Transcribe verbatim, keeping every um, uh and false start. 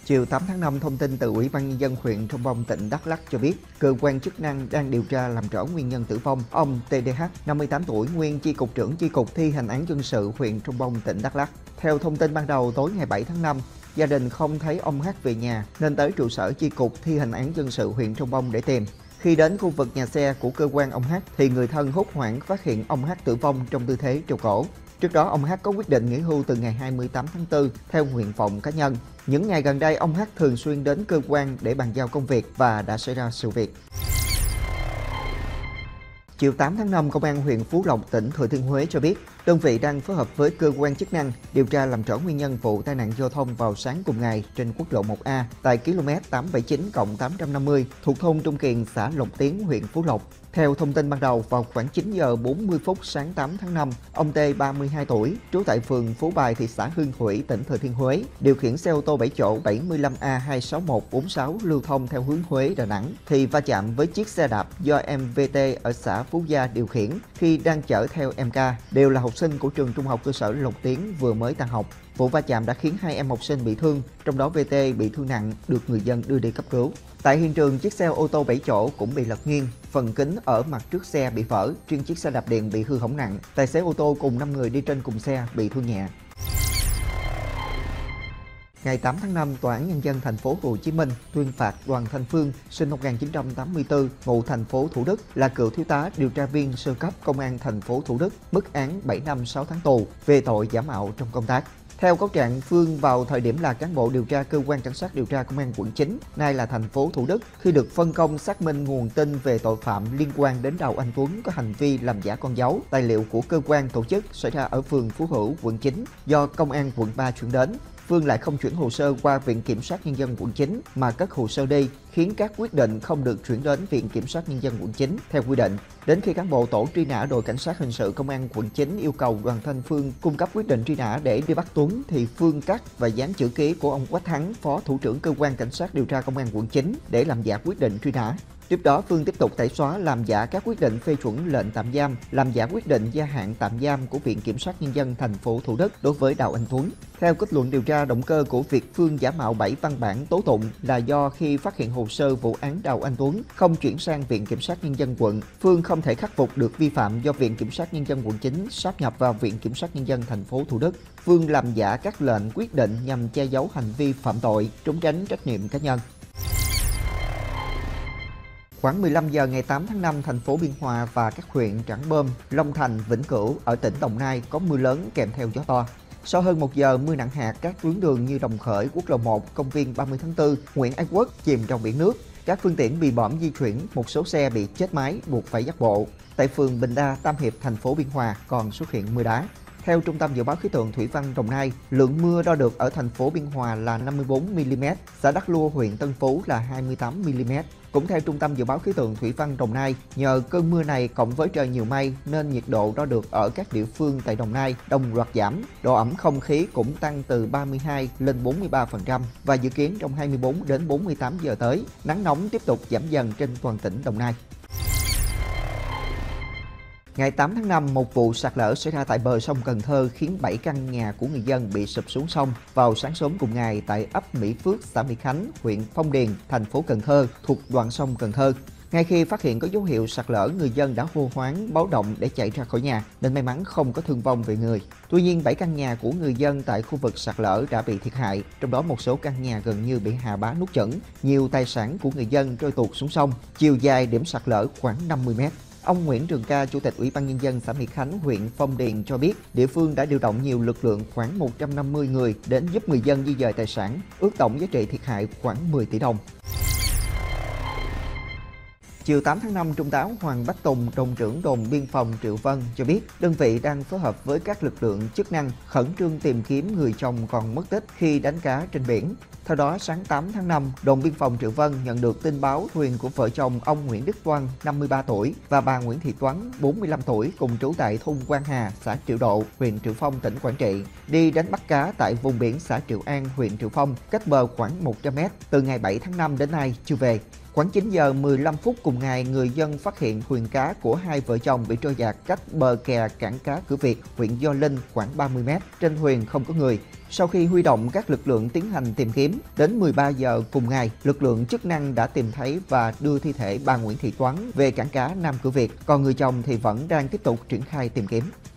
Chiều tám tháng năm, thông tin từ Ủy ban Nhân dân huyện Trông Bông, tỉnh Đắk Lắk cho biết, cơ quan chức năng đang điều tra làm rõ nguyên nhân tử vong ông tê đê hát, năm mươi tám tuổi, nguyên chi cục trưởng chi cục thi hành án dân sự huyện Trông Bông, tỉnh Đắk Lắk. Theo thông tin ban đầu, tối ngày bảy tháng năm, gia đình không thấy ông H về nhà nên tới trụ sở chi cục thi hành án dân sự huyện Trông Bông để tìm. Khi đến khu vực nhà xe của cơ quan ông H thì người thân hốt hoảng phát hiện ông H tử vong trong tư thế treo cổ. Trước đó, ông H có quyết định nghỉ hưu từ ngày hai mươi tám tháng tư theo nguyện vọng cá nhân. Những ngày gần đây, ông H thường xuyên đến cơ quan để bàn giao công việc và đã xảy ra sự việc. Chiều tám tháng năm, Công an huyện Phú Lộc, tỉnh Thừa Thiên Huế cho biết, đơn vị đang phối hợp với cơ quan chức năng điều tra làm rõ nguyên nhân vụ tai nạn giao thông vào sáng cùng ngày trên quốc lộ một A tại km tám bảy chín cộng tám trăm năm mươi thuộc thôn Trung Kiền, xã Lộc Tiến, huyện Phú Lộc. Theo thông tin ban đầu, vào khoảng chín giờ bốn mươi phút sáng tám tháng năm, ông T, ba mươi hai tuổi, trú tại phường Phú Bài, thị xã Hương Thủy, tỉnh Thừa Thiên Huế, điều khiển xe ô tô bảy chỗ bảy lăm A hai sáu một bốn sáu lưu thông theo hướng Huế, Đà Nẵng thì va chạm với chiếc xe đạp do em vê tê ở xã Phú Gia điều khiển khi đang chở theo em ca, đều là học sinh của trường trung học cơ sở Lộc Tiến vừa mới tan học. Vụ va chạm đã khiến hai em học sinh bị thương, trong đó vê tê bị thương nặng, được người dân đưa đi cấp cứu. Tại hiện trường, chiếc xe ô tô bảy chỗ cũng bị lật nghiêng, phần kính ở mặt trước xe bị vỡ, riêng chiếc xe đạp điện bị hư hỏng nặng. Tài xế ô tô cùng năm người đi trên cùng xe bị thương nhẹ. Ngày tám tháng năm, Tòa án Nhân dân thành phố Hồ Chí Minh tuyên phạt Đoàn Thanh Phương, sinh năm một nghìn chín trăm tám mươi tư, ngụ thành phố Thủ Đức, là cựu thiếu tá điều tra viên sơ cấp Công an thành phố Thủ Đức, mức án bảy năm sáu tháng tù về tội giả mạo trong công tác. Theo cáo trạng, Phương vào thời điểm là cán bộ điều tra cơ quan cảnh sát điều tra Công an quận chín, nay là thành phố Thủ Đức, khi được phân công xác minh nguồn tin về tội phạm liên quan đến Đào Anh Tuấn có hành vi làm giả con dấu, tài liệu của cơ quan tổ chức xảy ra ở phường Phú Hữu, quận chín, do Công an quận ba chuyển đến. Phương lại không chuyển hồ sơ qua Viện Kiểm sát Nhân dân quận chín mà cất hồ sơ đi, khiến các quyết định không được chuyển đến Viện Kiểm sát Nhân dân quận chín theo quy định. Đến khi cán bộ tổ truy nã đội cảnh sát hình sự Công an quận chín yêu cầu Đoàn Thanh Phương cung cấp quyết định truy nã để đi bắt Tuấn, thì Phương cắt và dán chữ ký của ông Quách Thắng, Phó Thủ trưởng Cơ quan Cảnh sát điều tra Công an quận chín để làm giả quyết định truy nã. Tiếp đó, Phương tiếp tục tẩy xóa, làm giả các quyết định phê chuẩn lệnh tạm giam, làm giả quyết định gia hạn tạm giam của Viện Kiểm sát Nhân dân thành phố Thủ Đức đối với Đào Anh Tuấn. Theo kết luận điều tra, động cơ của việc Phương giả mạo bảy văn bản tố tụng là do khi phát hiện hồ sơ vụ án Đào Anh Tuấn không chuyển sang Viện Kiểm sát Nhân dân quận, Phương không thể khắc phục được vi phạm do Viện Kiểm sát Nhân dân quận chín sáp nhập vào Viện Kiểm sát Nhân dân thành phố Thủ Đức. Phương làm giả các lệnh quyết định nhằm che giấu hành vi phạm tội, trốn tránh trách nhiệm cá nhân. Khoảng mười lăm giờ ngày tám tháng năm, thành phố Biên Hòa và các huyện Trảng Bom, Long Thành, Vĩnh Cửu ở tỉnh Đồng Nai có mưa lớn kèm theo gió to. Sau hơn một giờ mưa nặng hạt, các tuyến đường như Đồng Khởi, Quốc lộ một, công viên ba mươi tháng tư, Nguyễn Ái Quốc chìm trong biển nước. Các phương tiện bị bõm di chuyển, một số xe bị chết máy buộc phải dắt bộ. Tại phường Bình Đa, Tam Hiệp, thành phố Biên Hòa còn xuất hiện mưa đá. Theo Trung tâm Dự báo Khí tượng Thủy văn Đồng Nai, lượng mưa đo được ở thành phố Biên Hòa là năm mươi bốn mi li mét, xã Đắk Lua, huyện Tân Phú là hai mươi tám mi li mét. Cũng theo Trung tâm Dự báo Khí tượng Thủy văn Đồng Nai, nhờ cơn mưa này cộng với trời nhiều mây nên nhiệt độ đo được ở các địa phương tại Đồng Nai đồng loạt giảm, độ ẩm không khí cũng tăng từ ba mươi hai lên bốn mươi ba phần trăm và dự kiến trong hai mươi bốn đến bốn mươi tám giờ tới, nắng nóng tiếp tục giảm dần trên toàn tỉnh Đồng Nai. Ngày tám tháng năm, một vụ sạt lở xảy ra tại bờ sông Cần Thơ khiến bảy căn nhà của người dân bị sụp xuống sông vào sáng sớm cùng ngày tại ấp Mỹ Phước, xã Mỹ Khánh, huyện Phong Điền, thành phố Cần Thơ, thuộc đoạn sông Cần Thơ. Ngay khi phát hiện có dấu hiệu sạt lở, người dân đã hô hoáng báo động để chạy ra khỏi nhà, nên may mắn không có thương vong về người. Tuy nhiên, bảy căn nhà của người dân tại khu vực sạt lở đã bị thiệt hại, trong đó một số căn nhà gần như bị hà bá nuốt chửng, nhiều tài sản của người dân trôi tuột xuống sông, chiều dài điểm sạt lở khoảng năm mươi mét. Ông Nguyễn Trường Ca, Chủ tịch Ủy ban Nhân dân xã Mỹ Khánh, huyện Phong Điền cho biết, địa phương đã điều động nhiều lực lượng khoảng một trăm năm mươi người đến giúp người dân di dời tài sản, ước tổng giá trị thiệt hại khoảng mười tỷ đồng. Chiều tám tháng năm, Trung tá Hoàng Bách Tùng, đồn trưởng đồn biên phòng Triệu Vân cho biết, đơn vị đang phối hợp với các lực lượng chức năng khẩn trương tìm kiếm người chồng còn mất tích khi đánh cá trên biển. Theo đó, sáng tám tháng năm, đồn biên phòng Triệu Vân nhận được tin báo thuyền của vợ chồng ông Nguyễn Đức Toan, năm mươi ba tuổi, và bà Nguyễn Thị Toán, bốn mươi lăm tuổi, cùng trú tại thôn Quang Hà, xã Triệu Độ, huyện Triệu Phong, tỉnh Quảng Trị, đi đánh bắt cá tại vùng biển xã Triệu An, huyện Triệu Phong, cách bờ khoảng một trăm mét, từ ngày bảy tháng năm đến nay chưa về. Khoảng chín giờ mười lăm phút cùng ngày, người dân phát hiện thuyền cá của hai vợ chồng bị trôi dạt cách bờ kè cảng cá Cửa Việt, huyện Gio Linh khoảng ba mươi mét. Trên thuyền không có người. Sau khi huy động các lực lượng tiến hành tìm kiếm, đến mười ba giờ cùng ngày, lực lượng chức năng đã tìm thấy và đưa thi thể bà Nguyễn Thị Toán về cảng cá Nam Cửa Việt, còn người chồng thì vẫn đang tiếp tục triển khai tìm kiếm.